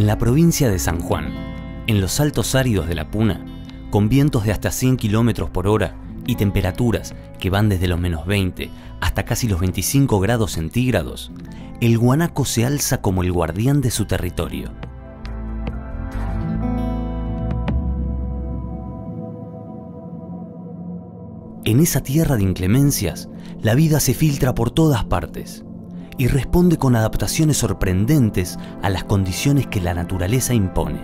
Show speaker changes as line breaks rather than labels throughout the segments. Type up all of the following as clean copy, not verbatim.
En la provincia de San Juan, en los altos áridos de la Puna, con vientos de hasta 100 km por hora y temperaturas que van desde los -20 hasta casi los 25 grados centígrados, el guanaco se alza como el guardián de su territorio. En esa tierra de inclemencias, la vida se filtra por todas partes y responde con adaptaciones sorprendentes a las condiciones que la naturaleza impone.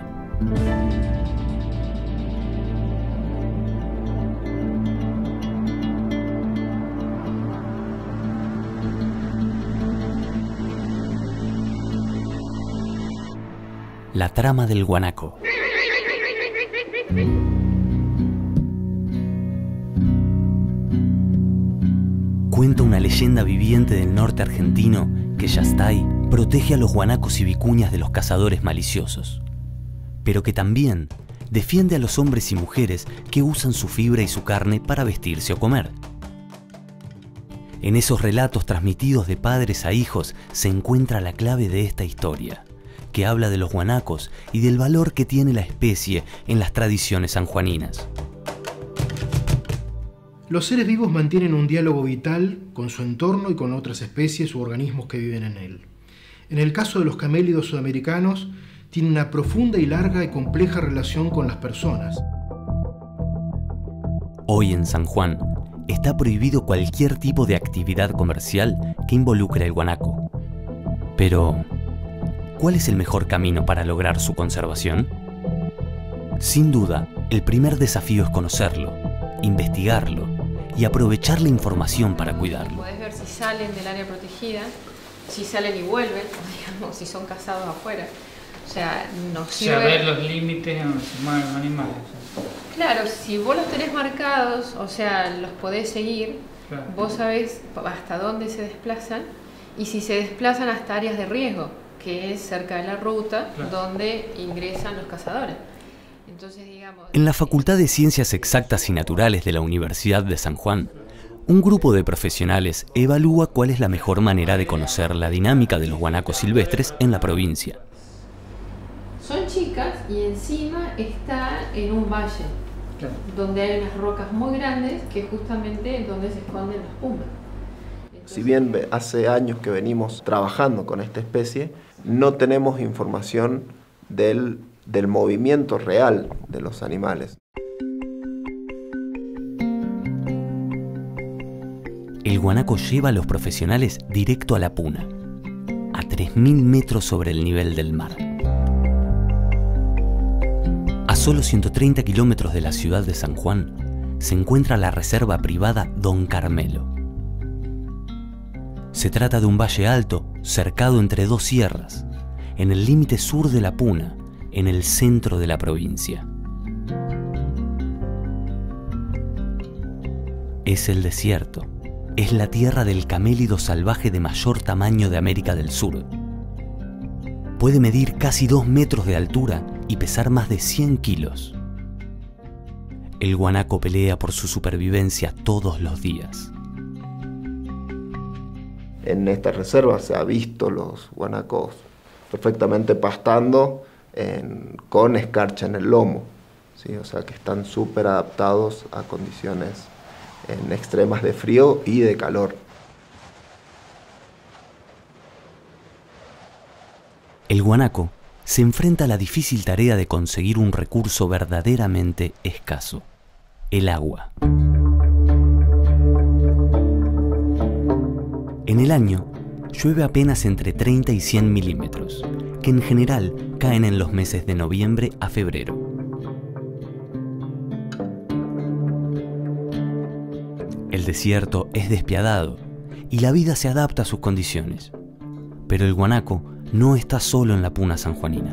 La trama del guanaco. Cuenta una leyenda viviente del norte argentino que Yastay protege a los guanacos y vicuñas de los cazadores maliciosos, pero que también defiende a los hombres y mujeres que usan su fibra y su carne para vestirse o comer. En esos relatos transmitidos de padres a hijos se encuentra la clave de esta historia, que habla de los guanacos y del valor que tiene la especie en las tradiciones sanjuaninas.
Los seres vivos mantienen un diálogo vital con su entorno y con otras especies u organismos que viven en él. En el caso de los camélidos sudamericanos, tiene una profunda y larga y compleja relación con las personas.
Hoy en San Juan está prohibido cualquier tipo de actividad comercial que involucre el guanaco. Pero, ¿cuál es el mejor camino para lograr su conservación? Sin duda, el primer desafío es conocerlo, investigarlo y aprovechar la información para cuidarlo.
Podés ver si salen del área protegida, si salen y vuelven, o digamos, si son cazados afuera. O sea, nos sirve...
Saber los límites donde se mueven los animales.
Claro, si vos los tenés marcados, o sea, los podés seguir, claro. Vos sabés hasta dónde se desplazan y si se desplazan hasta áreas de riesgo, que es cerca de la ruta, claro, donde ingresan los cazadores. Entonces, digamos,
en la Facultad de Ciencias Exactas y Naturales de la Universidad de San Juan, un grupo de profesionales evalúa cuál es la mejor manera de conocer la dinámica de los guanacos silvestres en la provincia.
Son chicas y encima está en un valle, claro, donde hay unas rocas muy grandes que justamente es donde se esconden los pumas. Entonces,
si bien hace años que venimos trabajando con esta especie, no tenemos información del movimiento real de los animales.
El guanaco lleva a los profesionales directo a la Puna, a 3.000 metros sobre el nivel del mar. A solo 130 kilómetros de la ciudad de San Juan se encuentra la reserva privada Don Carmelo. Se trata de un valle alto, cercado entre dos sierras, en el límite sur de la Puna, en el centro de la provincia. Es el desierto. Es la tierra del camélido salvaje de mayor tamaño de América del Sur. Puede medir casi 2 metros de altura y pesar más de 100 kilos. El guanaco pelea por su supervivencia todos los días.
En esta reserva se ha visto los guanacos perfectamente pastando con escarcha en el lomo, ¿sí? O sea que están súper adaptados a condiciones extremas de frío y de calor.
El guanaco se enfrenta a la difícil tarea de conseguir un recurso verdaderamente escaso: el agua. En el año, llueve apenas entre 30 y 100 milímetros, que en general caen en los meses de noviembre a febrero. El desierto es despiadado y la vida se adapta a sus condiciones, pero el guanaco no está solo en la Puna sanjuanina.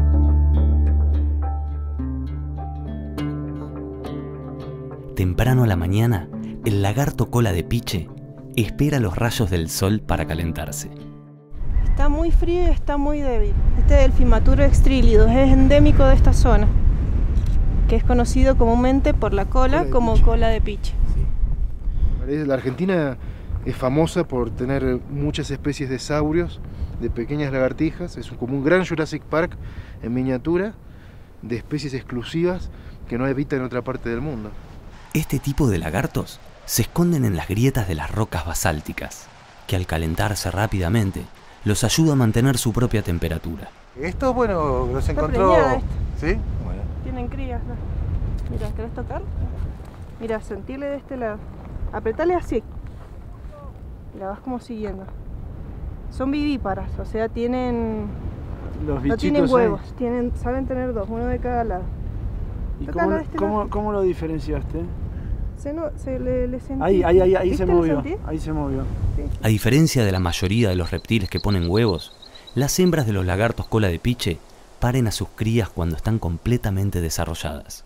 Temprano a la mañana, el lagarto cola de piche espera los rayos del sol para calentarse.
Está muy frío y está muy débil. Este Delphimaturus extrilidus es endémico de esta zona, que es conocido comúnmente por la cola como cola de piche.
Sí. La Argentina es famosa por tener muchas especies de saurios de pequeñas lagartijas. Es como un gran Jurassic Park en miniatura, de especies exclusivas que no habitan en otra parte del mundo.
Este tipo de lagartos se esconden en las grietas de las rocas basálticas, que al calentarse rápidamente los ayuda a mantener su propia temperatura.
Estos, bueno, los encontró... ¿Sí? Bueno.
Tienen crías, ¿no? Mira, ¿querés tocar? Mira, sentirle de este lado. Apretale así. La vas como siguiendo. Son vivíparas, o sea, tienen...
No tienen
huevos, saben tener dos, uno de cada lado.
¿Y cómo lo diferenciaste?
Le sentí.
Ahí se movió. Ahí se movió.
Sí.
A diferencia de la mayoría de los reptiles que ponen huevos, las hembras de los lagartos cola de piche paren a sus crías cuando están completamente desarrolladas.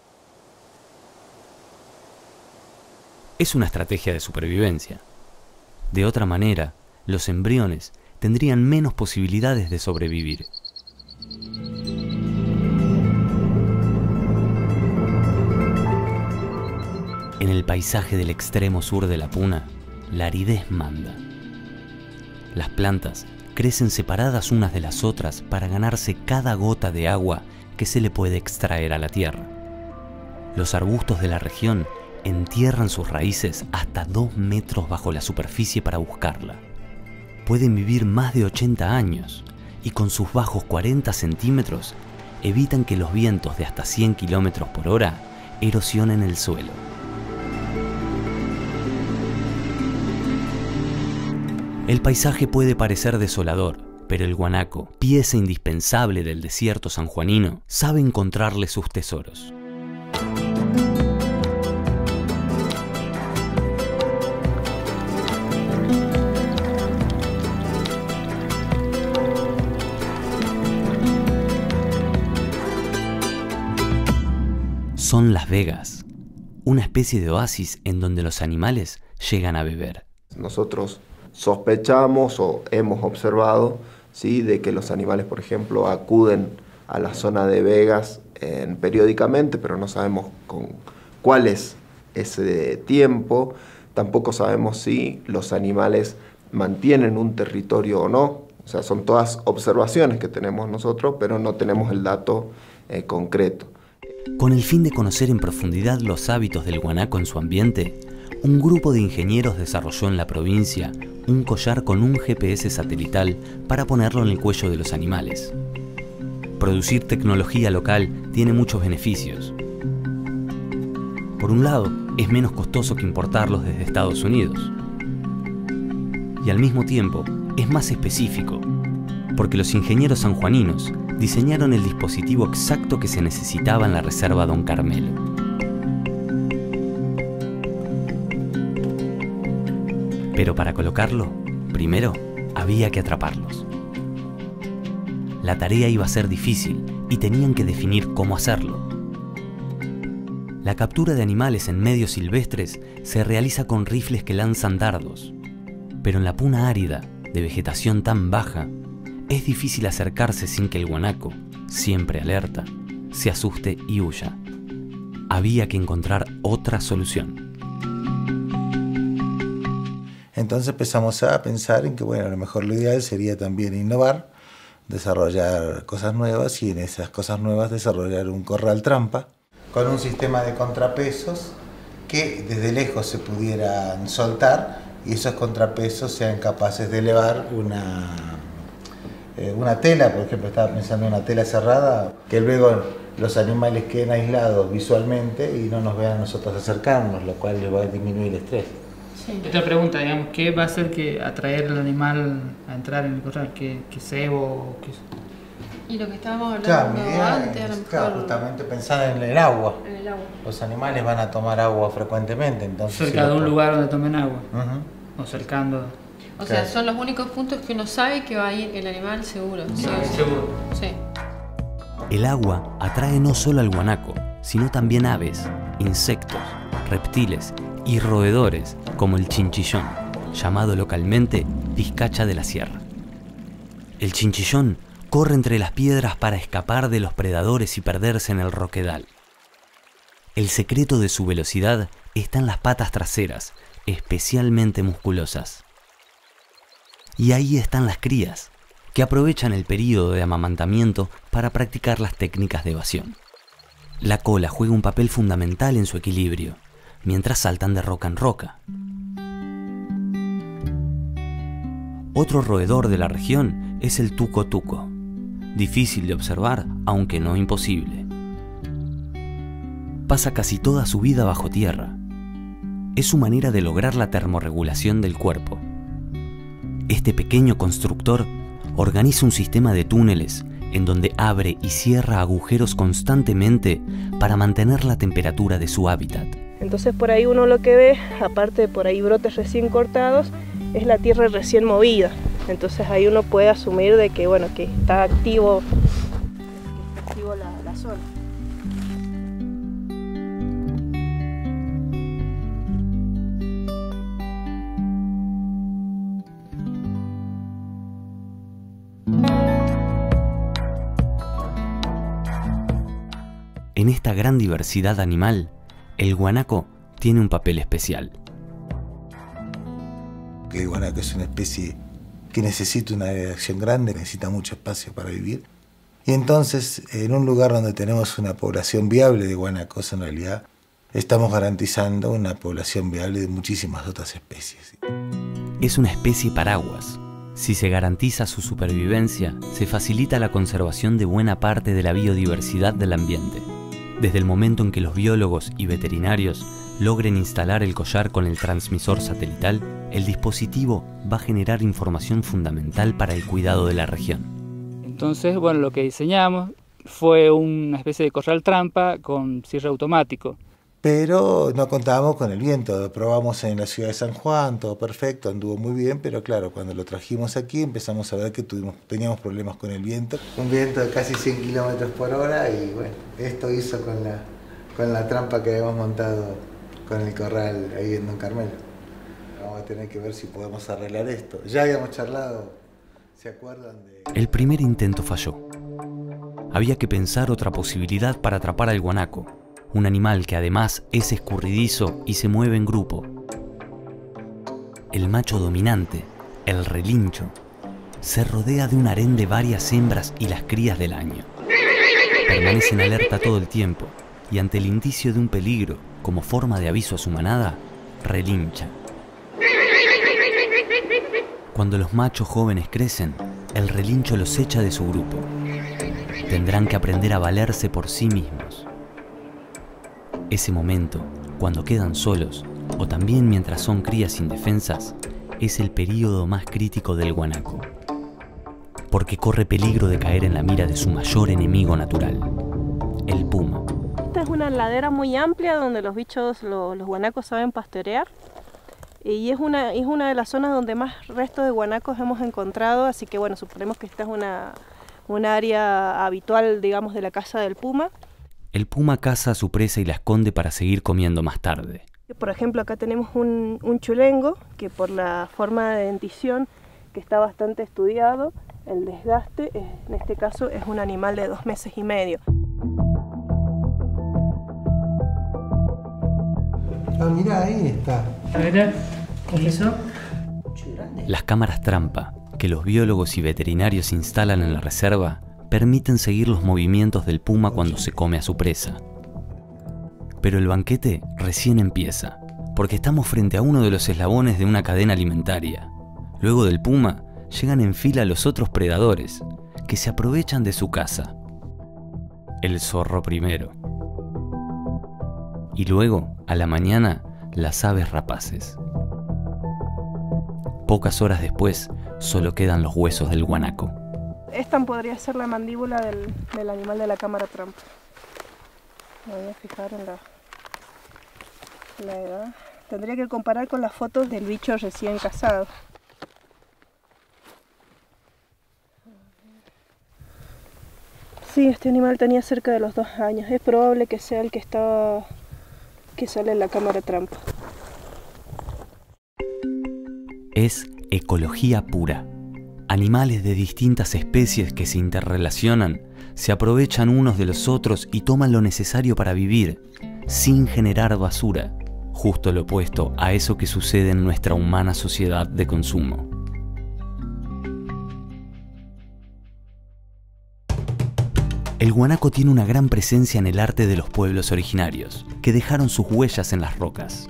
Es una estrategia de supervivencia. De otra manera, los embriones tendrían menos posibilidades de sobrevivir. En el paisaje del extremo sur de la Puna, la aridez manda. Las plantas crecen separadas unas de las otras para ganarse cada gota de agua que se le puede extraer a la tierra. Los arbustos de la región entierran sus raíces hasta 2 metros bajo la superficie para buscarla. Pueden vivir más de 80 años y con sus bajos 40 centímetros evitan que los vientos de hasta 100 kilómetros por hora erosionen el suelo. El paisaje puede parecer desolador, pero el guanaco, pieza indispensable del desierto sanjuanino, sabe encontrarle sus tesoros. Son las vegas, una especie de oasis en donde los animales llegan a beber.
Nosotros sospechamos o hemos observado, ¿sí?, de que los animales, por ejemplo, acuden a la zona de vegas periódicamente, pero no sabemos con cuál es ese tiempo. Tampoco sabemos si los animales mantienen un territorio o no. O sea, son todas observaciones que tenemos nosotros, pero no tenemos el dato concreto.
Con el fin de conocer en profundidad los hábitos del guanaco en su ambiente, un grupo de ingenieros desarrolló en la provincia un collar con un GPS satelital para ponerlo en el cuello de los animales. Producir tecnología local tiene muchos beneficios. Por un lado, es menos costoso que importarlos desde Estados Unidos. Y al mismo tiempo, es más específico, porque los ingenieros sanjuaninos diseñaron el dispositivo exacto que se necesitaba en la reserva Don Carmelo. Pero para colocarlo, primero había que atraparlos. La tarea iba a ser difícil y tenían que definir cómo hacerlo. La captura de animales en medios silvestres se realiza con rifles que lanzan dardos, pero en la puna árida, de vegetación tan baja, es difícil acercarse sin que el guanaco, siempre alerta, se asuste y huya. Había que encontrar otra solución.
Entonces empezamos a pensar en que, bueno, a lo mejor lo ideal sería también innovar, desarrollar cosas nuevas y en esas cosas nuevas desarrollar un corral trampa con un sistema de contrapesos que desde lejos se pudieran soltar y esos contrapesos sean capaces de elevar una tela. Por ejemplo, estaba pensando en una tela cerrada, que luego los animales queden aislados visualmente y no nos vean a nosotros acercarnos, lo cual les va a disminuir el estrés.
Sí. Otra pregunta, digamos, ¿qué va a hacer que atraer al animal a entrar en el corral? ¿Qué cebo?
Y lo que estábamos hablando antes, a lo mejor...
justamente pensar en el agua.
En el agua.
Los animales van a tomar agua frecuentemente, entonces...
Cerca de un lugar donde tomen agua. O cercando...
O sea, son los únicos puntos que uno sabe que va a ir el animal seguro.
Sí, seguro.
Sí.
El agua atrae no solo al guanaco, sino también aves, insectos, reptiles y roedores, como el chinchillón, llamado localmente vizcacha de la sierra. El chinchillón corre entre las piedras para escapar de los predadores y perderse en el roquedal. El secreto de su velocidad está en las patas traseras, especialmente musculosas. Y ahí están las crías, que aprovechan el período de amamantamiento para practicar las técnicas de evasión. La cola juega un papel fundamental en su equilibrio, mientras saltan de roca en roca. Otro roedor de la región es el tuco-tuco, difícil de observar, aunque no imposible. Pasa casi toda su vida bajo tierra. Es su manera de lograr la termorregulación del cuerpo. Este pequeño constructor organiza un sistema de túneles en donde abre y cierra agujeros constantemente para mantener la temperatura de su hábitat.
Entonces por ahí uno lo que ve, aparte de por ahí brotes recién cortados, es la tierra recién movida. Entonces ahí uno puede asumir de que, bueno, que está activo la zona.
En esta gran diversidad animal, el guanaco tiene un papel especial.
El guanaco es una especie que necesita una área de acción grande, necesita mucho espacio para vivir. Y entonces, en un lugar donde tenemos una población viable de guanacos, en realidad, estamos garantizando una población viable de muchísimas otras especies.
Es una especie paraguas. Si se garantiza su supervivencia, se facilita la conservación de buena parte de la biodiversidad del ambiente. Desde el momento en que los biólogos y veterinarios logren instalar el collar con el transmisor satelital, el dispositivo va a generar información fundamental para el cuidado de la región.
Entonces, bueno, lo que diseñamos fue una especie de corral trampa con cierre automático.
Pero no contábamos con el viento, lo probamos en la ciudad de San Juan, todo perfecto, anduvo muy bien, pero claro, cuando lo trajimos aquí empezamos a ver que teníamos problemas con el viento. Un viento de casi 100 kilómetros por hora y bueno, esto hizo con la trampa que habíamos montado con el corral ahí en Don Carmelo. Vamos a tener que ver si podemos arreglar esto. Ya habíamos charlado, ¿se acuerdan de...?
El primer intento falló. Había que pensar otra posibilidad para atrapar al guanaco. Un animal que además es escurridizo y se mueve en grupo. El macho dominante, el relincho, se rodea de un harén de varias hembras y las crías del año. Permanecen alerta todo el tiempo y ante el indicio de un peligro, como forma de aviso a su manada, relincha. Cuando los machos jóvenes crecen, el relincho los echa de su grupo. Tendrán que aprender a valerse por sí mismos. Ese momento, cuando quedan solos, o también mientras son crías indefensas, es el período más crítico del guanaco, porque corre peligro de caer en la mira de su mayor enemigo natural, el puma.
Esta es una ladera muy amplia donde los bichos, los guanacos saben pastorear, y es una de las zonas donde más restos de guanacos hemos encontrado, así que bueno, suponemos que esta es una área habitual, digamos, de la caza del puma.
El puma caza a su presa y la esconde para seguir comiendo más tarde.
Por ejemplo, acá tenemos un chulengo que por la forma de dentición que está bastante estudiado, el desgaste, en este caso es un animal de 2 meses y medio.
Ah, mirá, ahí está.
A ver, ¿qué hizo?
Las cámaras trampa que los biólogos y veterinarios instalan en la reserva permiten seguir los movimientos del puma cuando se come a su presa. Pero el banquete recién empieza, porque estamos frente a uno de los eslabones de una cadena alimentaria. Luego del puma, llegan en fila los otros predadores, que se aprovechan de su caza. El zorro primero. Y luego, a la mañana, las aves rapaces. Pocas horas después, solo quedan los huesos del guanaco.
Esta podría ser la mandíbula del animal de la cámara trampa. Me voy a fijar en la edad. Tendría que comparar con las fotos del bicho recién cazado. Sí, este animal tenía cerca de los 2 años. Es probable que sea el que sale en la cámara trampa.
Es ecología pura. Animales de distintas especies que se interrelacionan, se aprovechan unos de los otros y toman lo necesario para vivir, sin generar basura, justo lo opuesto a eso que sucede en nuestra humana sociedad de consumo. El guanaco tiene una gran presencia en el arte de los pueblos originarios, que dejaron sus huellas en las rocas.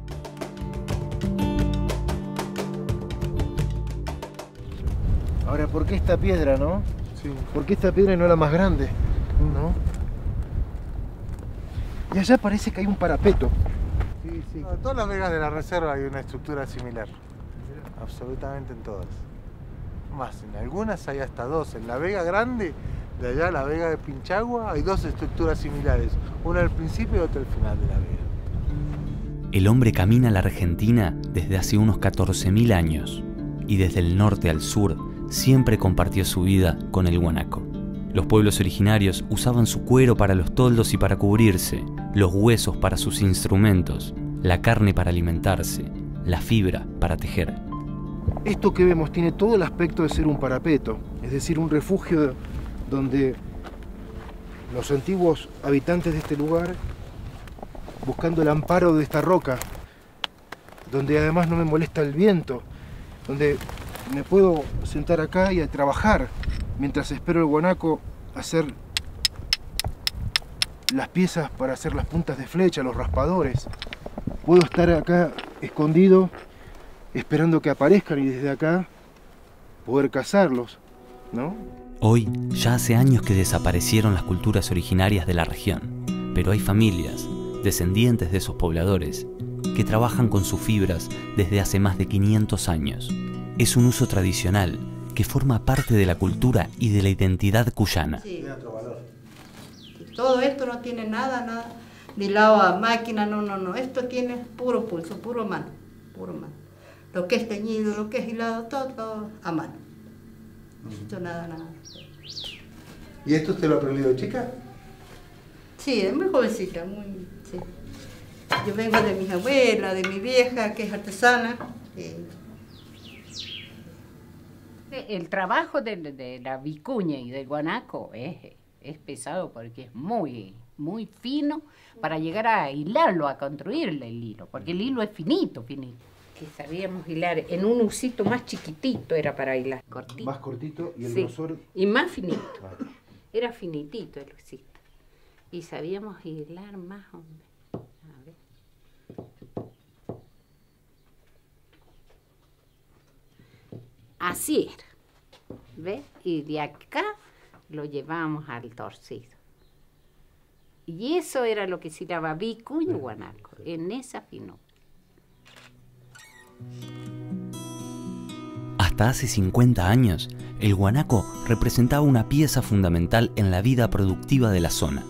Ahora, ¿por qué esta piedra, no? Sí. ¿Por qué esta piedra y no la más grande? ¿No? Y allá parece que hay un parapeto.
Sí, sí. En todas las vegas de la reserva hay una estructura similar. Absolutamente en todas. Más, en algunas hay hasta dos. En la vega grande, de allá la vega de Pinchagua, hay dos estructuras similares. Una al principio y otra al final de la vega.
El hombre camina a la Argentina desde hace unos 14.000 años y desde el norte al sur siempre compartió su vida con el guanaco. Los pueblos originarios usaban su cuero para los toldos y para cubrirse, los huesos para sus instrumentos, la carne para alimentarse, la fibra para tejer.
Esto que vemos tiene todo el aspecto de ser un parapeto, es decir, un refugio donde los antiguos habitantes de este lugar, buscando el amparo de esta roca, donde además no me molesta el viento, donde me puedo sentar acá y a trabajar mientras espero el guanaco hacer las piezas para hacer las puntas de flecha, los raspadores. Puedo estar acá escondido esperando que aparezcan y desde acá poder cazarlos, ¿no?
Hoy ya hace años que desaparecieron las culturas originarias de la región, pero hay familias, descendientes de esos pobladores, que trabajan con sus fibras desde hace más de 500 años. Es un uso tradicional que forma parte de la cultura y de la identidad cuyana.
Sí. Todo esto no tiene nada de lado a máquina, no. Esto tiene puro pulso, puro mano. Lo que es teñido, lo que es hilado, todo a mano. Esto nada.
¿Y esto usted lo aprendió de chica?
Sí, es muy jovencita, sí. Yo vengo de mi abuela, de mi vieja, que es artesana.
El trabajo de la vicuña y del guanaco es pesado porque es muy fino para llegar a hilarlo, a construirle el hilo, porque el hilo es finito. Que sabíamos hilar en un usito más chiquitito, era para hilar. Cortito.
Más cortito y el
sí,
grosor.
y más finito. Era finitito el usito. Y sabíamos hilar más o menos. A ver. Así era, ¿ves? Y de acá lo llevamos al torcido. Y eso era lo que se llamaba vicuña y guanaco, en esa finura.
Hasta hace 50 años, el guanaco representaba una pieza fundamental en la vida productiva de la zona.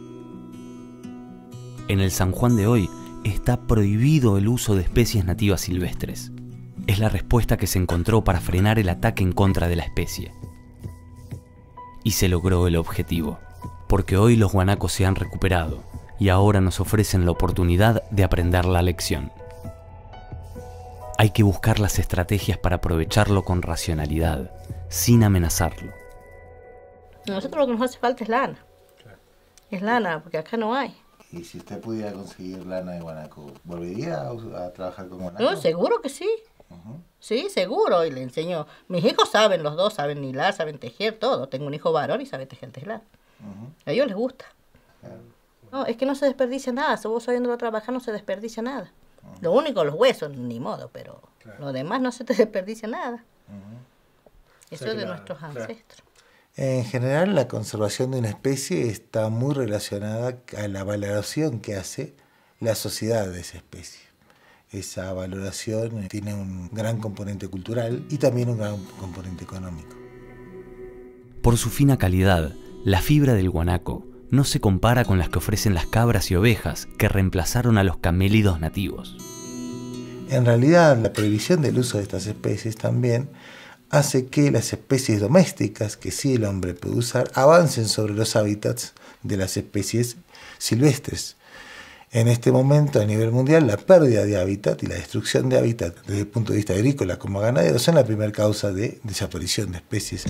En el San Juan de hoy está prohibido el uso de especies nativas silvestres. Es la respuesta que se encontró para frenar el ataque en contra de la especie. Y se logró el objetivo, porque hoy los guanacos se han recuperado y ahora nos ofrecen la oportunidad de aprender la lección. Hay que buscar las estrategias para aprovecharlo con racionalidad, sin amenazarlo.
A nosotros lo que nos hace falta es lana. Claro. Es lana, porque acá no hay.
¿Y si usted pudiera conseguir lana de guanaco, volvería a trabajar con guanaco?
No, seguro que sí. Sí, seguro, y le enseño. Mis hijos saben, los dos saben hilar, saben tejer, todo. Tengo un hijo varón y sabe tejer. A ellos les gusta. Claro. No, es que no se desperdicia nada. Si vos sabiendo trabajar no se desperdicia nada. Lo único, los huesos, ni modo, pero claro, lo demás no se te desperdicia nada. Eso es de nuestros ancestros.
En general, la conservación de una especie está muy relacionada a la valoración que hace la sociedad de esa especie. Esa valoración tiene un gran componente cultural y también un gran componente económico.
Por su fina calidad, la fibra del guanaco no se compara con las que ofrecen las cabras y ovejas que reemplazaron a los camélidos nativos.
En realidad, la prohibición del uso de estas especies también hace que las especies domésticas que sí el hombre puede usar avancen sobre los hábitats de las especies silvestres. En este momento, a nivel mundial, la pérdida de hábitat y la destrucción de hábitat desde el punto de vista agrícola como ganadero son la primera causa de desaparición de especies.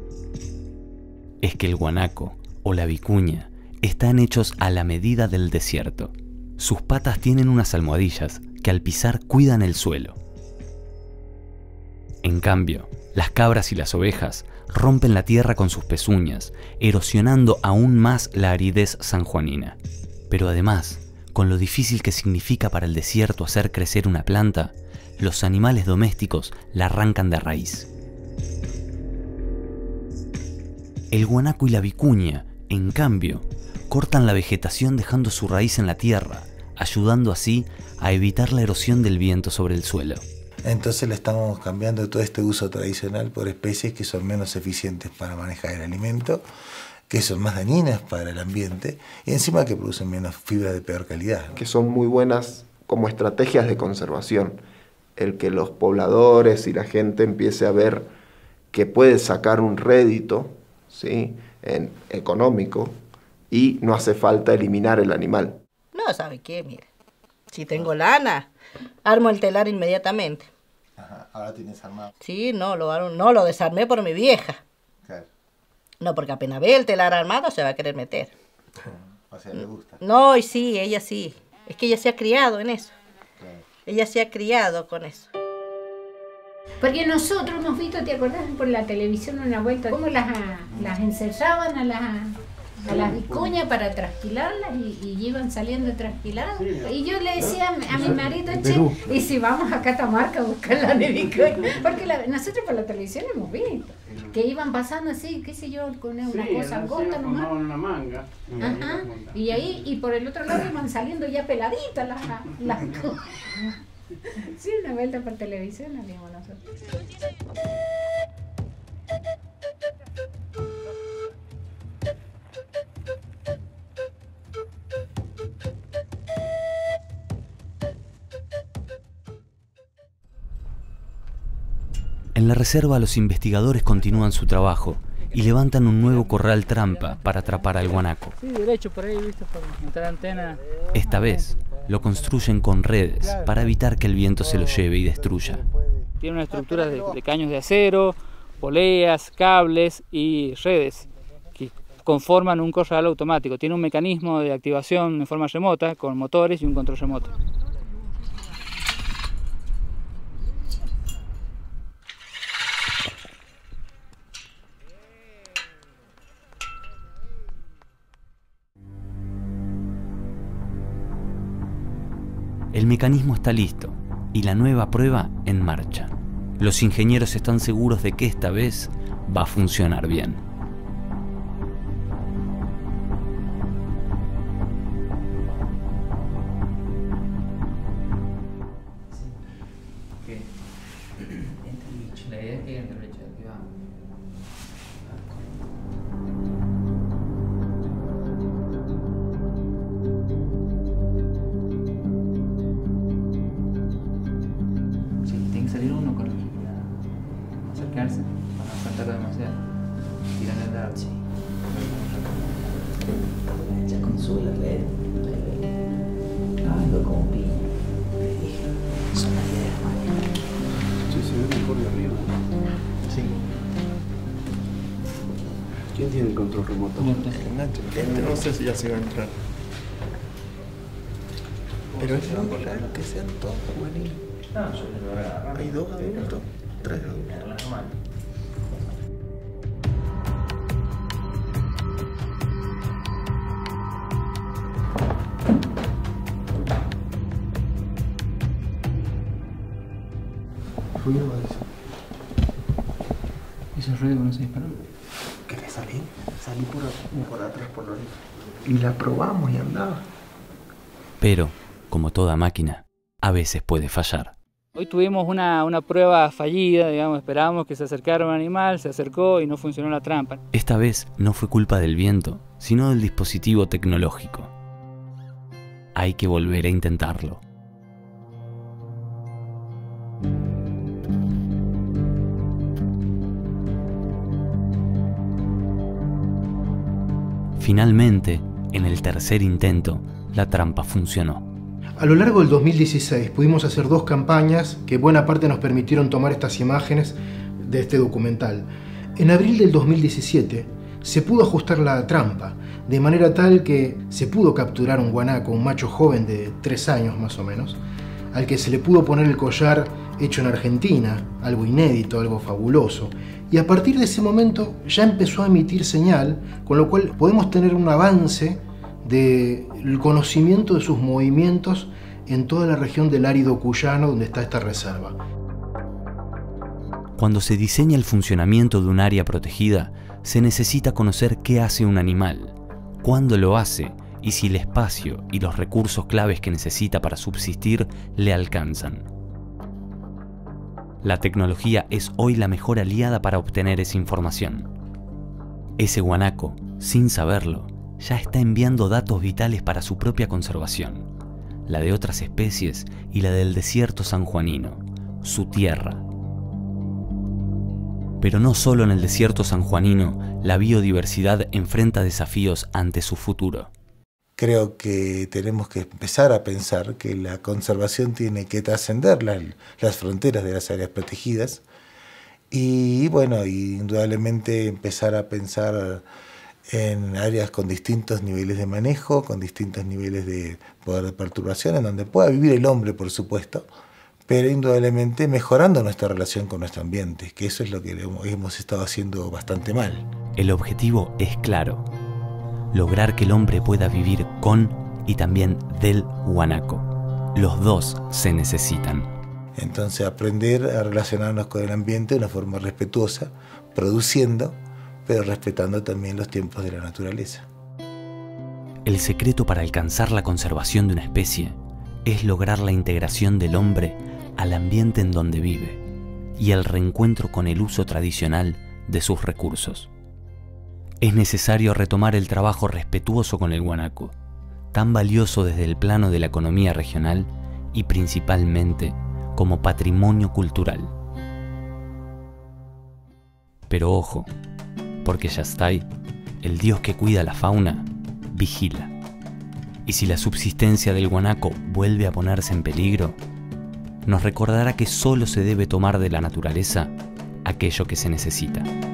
Es que el guanaco o la vicuña están hechos a la medida del desierto. Sus patas tienen unas almohadillas que al pisar cuidan el suelo. En cambio, las cabras y las ovejas rompen la tierra con sus pezuñas, erosionando aún más la aridez sanjuanina. Pero además, con lo difícil que significa para el desierto hacer crecer una planta, los animales domésticos la arrancan de raíz. El guanaco y la vicuña, en cambio, cortan la vegetación dejando su raíz en la tierra, ayudando así a evitar la erosión del viento sobre el suelo.
Entonces le estamos cambiando todo este uso tradicional por especies que son menos eficientes para manejar el alimento, que son más dañinas para el ambiente y encima que producen menos fibra de peor calidad.
Que son muy buenas como estrategias de conservación. El que los pobladores y la gente empiece a ver que puede sacar un rédito, ¿sí?, económico, y no hace falta eliminar el animal.
No, ¿sabe qué? Mire, si tengo lana, armo el telar inmediatamente.
Ajá, ahora tienes armado.
Sí, no lo desarmé por mi vieja.
Claro.
No, porque apenas ve el telar armado se va a querer meter.
O sea, le gusta.
No, y sí, ella sí. Es que ella se ha criado en eso. Claro. Ella se ha criado con eso.
Porque nosotros hemos visto, ¿te acordás por la televisión una vuelta? Cómo las encerraban a las vicuñas para trasquilarlas y iban saliendo trasquiladas. Y yo le decía a mi marido, che, y si vamos a Catamarca a buscar la de vicuña. Porque nosotros por la televisión hemos visto que iban pasando así, qué sé yo, con una cosa angosta nomás.
Una manga.
Ajá. Y ahí, y por el otro lado iban saliendo ya peladitas las cosas. Sí, una vuelta por televisión la vimos nosotros.
En la reserva los investigadores continúan su trabajo y levantan un nuevo corral trampa para atrapar al guanaco.
Sí, derecho por ahí, ¿viste? Por meter antena.
Esta vez lo construyen con redes para evitar que el viento se lo lleve y destruya.
Tiene una estructura de caños de acero, poleas, cables y redes que conforman un corral automático. Tiene un mecanismo de activación en forma remota con motores y un control remoto.
El mecanismo está listo y la nueva prueba en marcha. Los ingenieros están seguros de que esta vez va a funcionar bien.
La idea es que entre el hecho de que vamos. Salir uno con acercarse para no saltar demasiado, tirar el dardo. Sí.
Ya con su la red, algo como piña. Te dije, son las ideas mágicas.
Sí, se ve mejor de arriba.
Sí.
¿Quién tiene el control remoto?
No sé si ya se va a entrar. Pero es muy raro que sean todos juveniles. Hay 2 adultos, 3 adultos.
Ruido eso.
¿Ese ruido que no se disparó?
¿Querés salir? Salí por atrás por la orilla. Y la probamos y andaba.
Pero, como toda máquina, a veces puede fallar.
Hoy tuvimos una prueba fallida, digamos, esperábamos que se acercara un animal, se acercó y no funcionó la trampa.
Esta vez no fue culpa del viento, sino del dispositivo tecnológico. Hay que volver a intentarlo. Finalmente, en el tercer intento, la trampa funcionó.
A lo largo del 2016 pudimos hacer 2 campañas que buena parte nos permitieron tomar estas imágenes de este documental. En abril del 2017 se pudo ajustar la trampa, de manera tal que se pudo capturar un guanaco, un macho joven de 3 años más o menos, al que se le pudo poner el collar hecho en Argentina, algo inédito, algo fabuloso. Y a partir de ese momento ya empezó a emitir señal, con lo cual podemos tener un avance del conocimiento de sus movimientos en toda la región del árido cuyano donde está esta reserva.
Cuando se diseña el funcionamiento de un área protegida, se necesita conocer qué hace un animal, cuándo lo hace y si el espacio y los recursos claves que necesita para subsistir le alcanzan. La tecnología es hoy la mejor aliada para obtener esa información. Ese guanaco, sin saberlo, ya está enviando datos vitales para su propia conservación, la de otras especies y la del desierto sanjuanino, su tierra. Pero no solo en el desierto sanjuanino, la biodiversidad enfrenta desafíos ante su futuro.
Creo que tenemos que empezar a pensar que la conservación tiene que trascender las fronteras de las áreas protegidas y, bueno, indudablemente empezar a pensar en áreas con distintos niveles de manejo, con distintos niveles de poder de perturbación, en donde pueda vivir el hombre, por supuesto, pero indudablemente mejorando nuestra relación con nuestro ambiente, que eso es lo que hemos estado haciendo bastante mal.
El objetivo es claro: lograr que el hombre pueda vivir con y también del guanaco. Los dos se necesitan.
Entonces aprender a relacionarnos con el ambiente de una forma respetuosa, produciendo, pero respetando también los tiempos de la naturaleza.
El secreto para alcanzar la conservación de una especie es lograr la integración del hombre al ambiente en donde vive y el reencuentro con el uso tradicional de sus recursos. Es necesario retomar el trabajo respetuoso con el guanaco, tan valioso desde el plano de la economía regional y principalmente como patrimonio cultural. Pero ojo, porque Yastay, el dios que cuida la fauna, vigila. Y si la subsistencia del guanaco vuelve a ponerse en peligro, nos recordará que solo se debe tomar de la naturaleza aquello que se necesita.